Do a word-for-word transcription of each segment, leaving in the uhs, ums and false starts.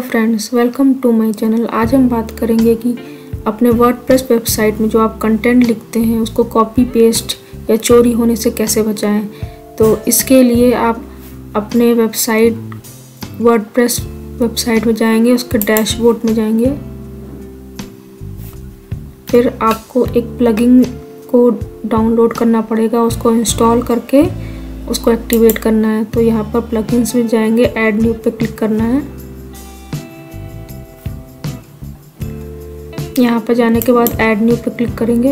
Friends, welcome to my channel. आज हम बात करेंगे कि अपने वर्डप्रेस वेबसाइट में जो आप कंटेंट लिखते हैं उसको कॉपी पेस्ट या चोरी होने से कैसे बचाएं। तो इसके लिए आप अपने वेबसाइट वर्डप्रेस वेबसाइट में जाएंगे, उसके डैशबोर्ड में जाएंगे, फिर आपको एक प्लगइन को डाउनलोड करना पड़ेगा, उसको इंस्टॉल करके उसको एक्टिवेट करना है। तो यहाँ पर प्लगइन्स में जाएंगे, ऐड न्यू पे क्लिक करना है। यहाँ पर जाने के बाद ऐड न्यू पे क्लिक करेंगे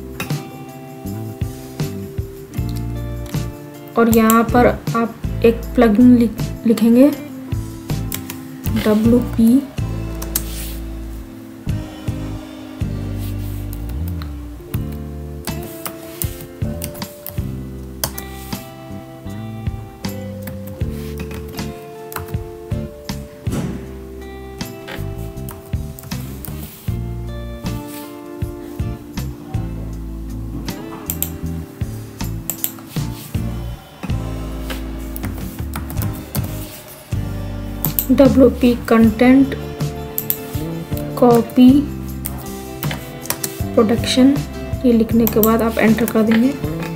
और यहाँ पर आप एक प्लगइन लिख, लिखेंगे W P W P content copy protection, ये लिखने के बाद आप एंटर कर देंगे।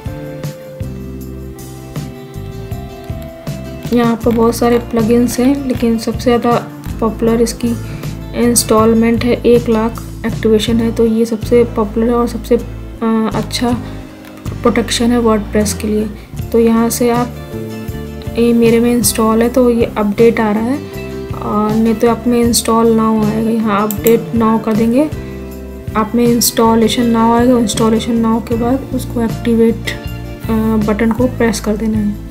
यहाँ पर बहुत सारे प्लगइन्स हैं, लेकिन सबसे ज़्यादा पॉपुलर इसकी इंस्टॉलमेंट है, एक लाख एक्टिवेशन है। तो ये सबसे पॉपुलर और सबसे अच्छा प्रोटेक्शन है वर्डप्रेस के लिए। तो यहाँ से आप, ये मेरे में इंस्टॉल है तो ये अपडेट आ रहा है, और नहीं तो आप में इंस्टॉल नाउ आएगा। यहाँ अपडेट नाउ कर देंगे, आप में इंस्टॉलेशन नाउ आएगा। इंस्टॉलेशन नाउ के बाद उसको एक्टिवेट बटन को प्रेस कर देना है।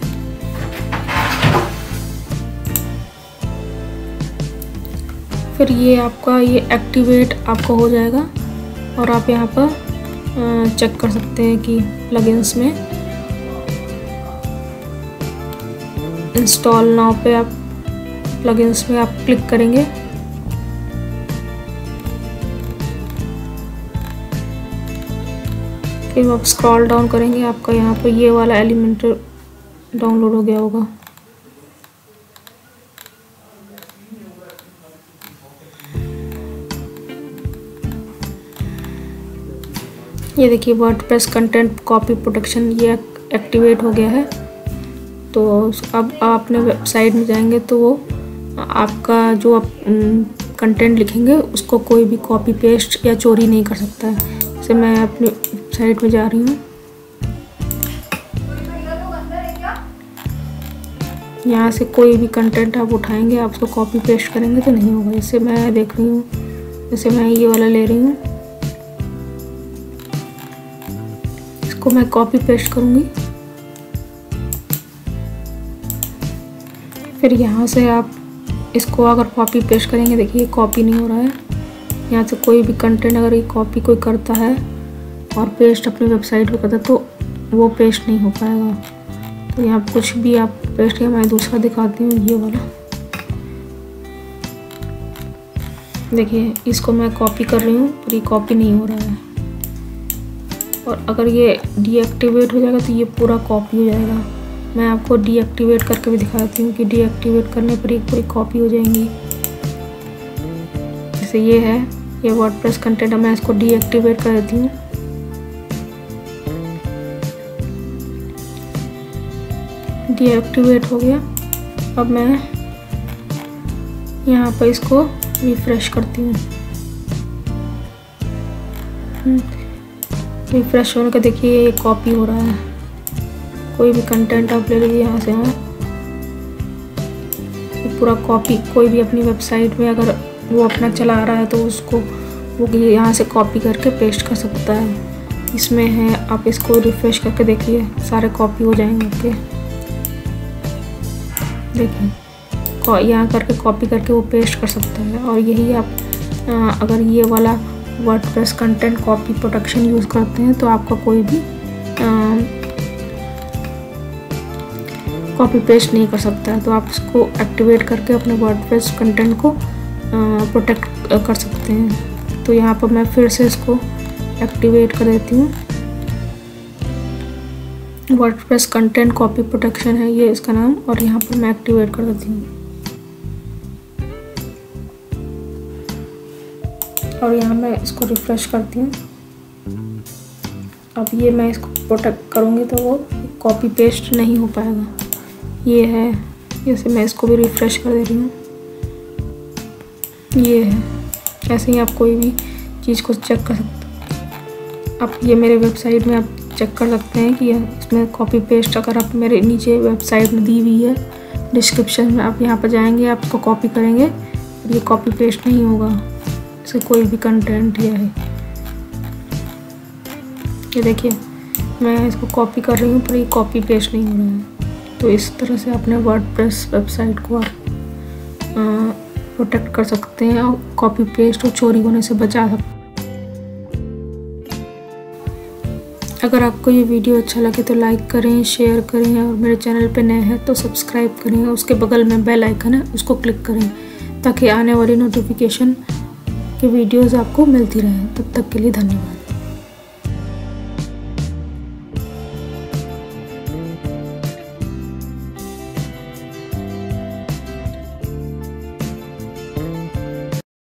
फिर ये आपका ये एक्टिवेट आपका हो जाएगा और आप यहाँ पर चेक कर सकते हैं कि प्लगइन्स में इंस्टॉल नाउ पे आप प्लगइन्स में आप क्लिक करेंगे। फिर आप स्क्रॉल डाउन करेंगे, आपका यहाँ पर ये वाला एलिमेंट डाउनलोड हो गया होगा। ये देखिए वर्डप्रेस कंटेंट कॉपी प्रोटेक्शन ये एक्टिवेट हो गया है। तो अब आप अपने वेबसाइट में जाएंगे तो वो आपका जो आप कंटेंट लिखेंगे उसको कोई भी कॉपी पेस्ट या चोरी नहीं कर सकता है। जैसे मैं अपनी वेबसाइट में जा रही हूँ, यहाँ से कोई भी कंटेंट आप उठाएंगे, आप उसको कॉपी पेस्ट करेंगे तो नहीं होगा। जैसे मैं देख रही हूँ, जैसे मैं ये वाला ले रही हूँ, इसको मैं कॉपी पेस्ट करूँगी। फिर यहाँ से आप इसको अगर कॉपी पेस्ट करेंगे, देखिए कॉपी नहीं हो रहा है। यहाँ से कोई भी कंटेंट अगर ये कॉपी कोई करता है और पेस्ट अपनी वेबसाइट पे करता है तो वो पेस्ट नहीं हो पाएगा। तो यहाँ कुछ भी आप पेस्ट किया, मैं दूसरा दिखाती हूँ, ये वाला देखिए, इसको मैं कॉपी कर रही हूँ पर ये कॉपी नहीं हो रहा है। और अगर ये डीएक्टिवेट हो जाएगा तो ये पूरा कॉपी हो जाएगा। मैं आपको डीएक्टिवेट करके भी दिखाती हूँ कि डीएक्टिवेट करने पर एक पूरी कॉपी हो जाएंगी। जैसे ये है, ये वर्डप्रेस कंटेंट है, मैं इसको डीएक्टिवेट कर देती हूँ। डीएक्टिवेट हो गया। अब मैं यहाँ पर इसको रिफ्रेश करती हूँ। रिफ्रेश होने का देखिए ये कॉपी हो रहा है। कोई भी कंटेंट आप ले लीजिए यहाँ से, हाँ पूरा कॉपी। कोई भी अपनी वेबसाइट में अगर वो अपना चला रहा है तो उसको वो यहाँ से कॉपी करके पेस्ट कर सकता है। इसमें है, आप इसको रिफ्रेश करके देखिए, सारे कॉपी हो जाएंगे आपके। देखिए यहाँ करके कॉपी करके वो पेस्ट कर सकता है। और यही आप आ, अगर ये वाला WordPress content copy protection use करते हैं तो आपका कोई भी कॉपी पेस्ट नहीं कर सकता है। तो आप इसको एक्टिवेट करके अपने वर्डप्रेस कंटेंट को प्रोटेक्ट कर सकते हैं। तो यहाँ पर मैं फिर से इसको एक्टिवेट कर देती हूँ। वर्डप्रेस कंटेंट कॉपी प्रोटेक्शन है ये इसका नाम, और यहाँ पर मैं एक्टिवेट कर देती हूँ। और यहाँ मैं इसको रिफ़्रेश करती हूँ। अब ये मैं इसको प्रोटेक्ट करूँगी तो वो कॉपी पेस्ट नहीं हो पाएगा। ये है, जैसे मैं इसको भी रिफ़्रेश कर दे रही हूँ, ये है। ऐसे ही आप कोई भी चीज़ को चेक कर सकते हो। आप ये मेरे वेबसाइट में आप चेक कर सकते हैं कि इसमें कॉपी पेस्ट अगर आप मेरे नीचे वेबसाइट में दी हुई है डिस्क्रिप्शन में, आप यहाँ पर जाएंगे, आप इसको कॉपी करेंगे और ये कॉपी पेस्ट नहीं होगा, इससे कोई भी कंटेंट ये है। ये देखिए मैं इसको कॉपी कर रही हूँ पर ये कॉपी पेस्ट नहीं हो रहा है। तो इस तरह से अपने वर्डप्रेस वेबसाइट को आप प्रोटेक्ट कर सकते हैं और कॉपी पेस्ट और चोरी होने से बचा सकते हैं। अगर आपको ये वीडियो अच्छा लगे तो लाइक करें, शेयर करें और मेरे चैनल पे नए हैं तो सब्सक्राइब करें। उसके बगल में बेल आइकन है, उसको क्लिक करें ताकि आने वाली नोटिफिकेशन की वीडियोस आपको मिलती रहें। तब तक के लिए धन्यवाद।